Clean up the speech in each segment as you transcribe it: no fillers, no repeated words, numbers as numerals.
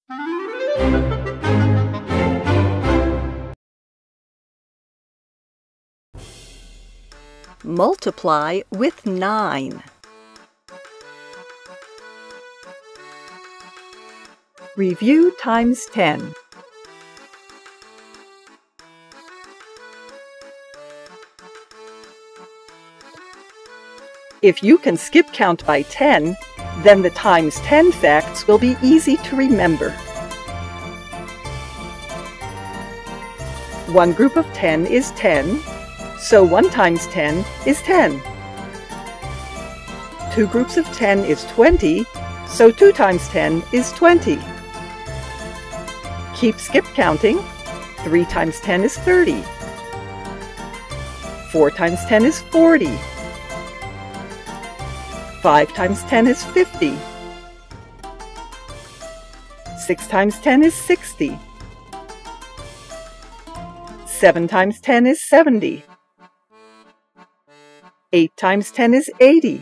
Multiply with 9. Review times 10. If you can skip count by 10, then the times 10 facts will be easy to remember. One group of 10 is 10, so 1 times 10 is 10. Two groups of 10 is 20, so 2 times 10 is 20. Keep skip counting. 3 times 10 is 30. 4 times 10 is 40. 5 times 10 is 50. 6 times 10 is 60. 7 times 10 is 70. 8 times 10 is 80.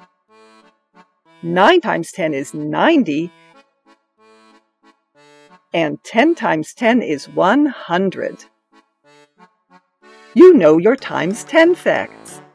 9 times 10 is 90. And 10 times 10 is 100. You know your times 10 facts.